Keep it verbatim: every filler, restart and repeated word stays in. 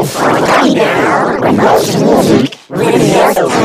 for a gummy bear when most music really has a